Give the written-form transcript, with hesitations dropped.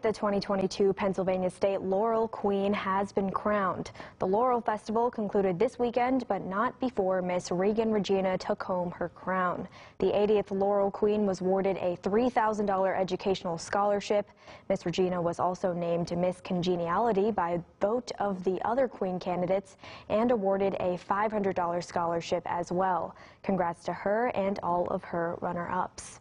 the 2022 Pennsylvania State Laurel Queen has been crowned. The Laurel Festival concluded this weekend, but not before Miss Regan Regina took home her crown. The 80th Laurel Queen was awarded a $3,000 educational scholarship. Miss Regina was also named Miss Congeniality by vote of the other Queen candidates and awarded a $500 scholarship as well. Congrats to her and all of her runner-ups.